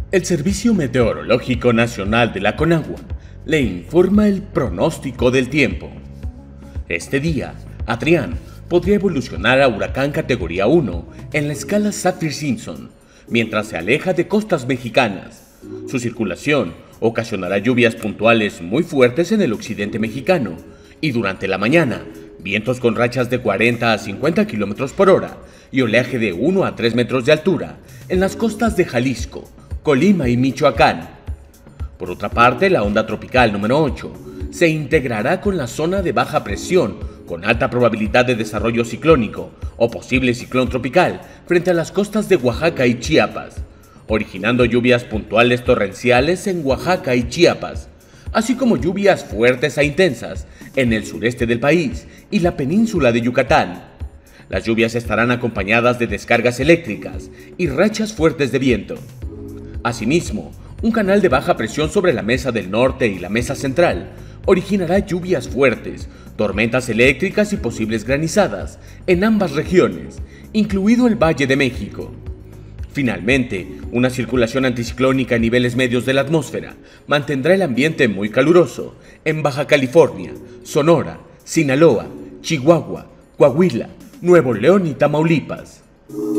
El Servicio Meteorológico Nacional de la CONAGUA le informa el pronóstico del tiempo. Este día, Adrián podría evolucionar a huracán categoría 1 en la escala Saffir-Simpson, mientras se aleja de costas mexicanas. Su circulación ocasionará lluvias puntuales muy fuertes en el occidente mexicano y durante la mañana, vientos con rachas de 40 a 50 km por hora y oleaje de 1 a 3 metros de altura en las costas de Jalisco, Colima y Michoacán. Por otra parte, la onda tropical número 8 se integrará con la zona de baja presión con alta probabilidad de desarrollo ciclónico o posible ciclón tropical frente a las costas de Oaxaca y Chiapas, originando lluvias puntuales torrenciales en Oaxaca y Chiapas, así como lluvias fuertes e intensas en el sureste del país y la península de Yucatán. Las lluvias estarán acompañadas de descargas eléctricas y rachas fuertes de viento. Asimismo, un canal de baja presión sobre la Mesa del Norte y la Mesa Central originará lluvias fuertes, tormentas eléctricas y posibles granizadas en ambas regiones, incluido el Valle de México. Finalmente, una circulación anticiclónica a niveles medios de la atmósfera mantendrá el ambiente muy caluroso en Baja California, Sonora, Sinaloa, Chihuahua, Coahuila, Nuevo León y Tamaulipas.